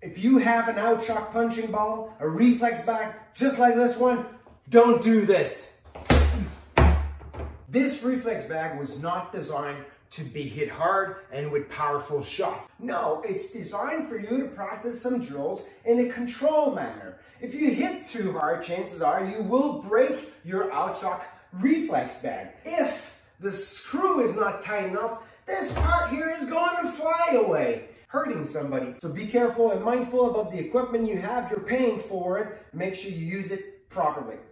If you have an Outshock punching ball, a reflex bag, just like this one, don't do this. This reflex bag was not designed to be hit hard and with powerful shots. No, it's designed for you to practice some drills in a controlled manner. If you hit too hard, chances are you will break your Outshock reflex bag. If the screw is not tight enough, this part here is going to fly away, hurting somebody. So be careful and mindful about the equipment you have. You're paying for it. Make sure you use it properly.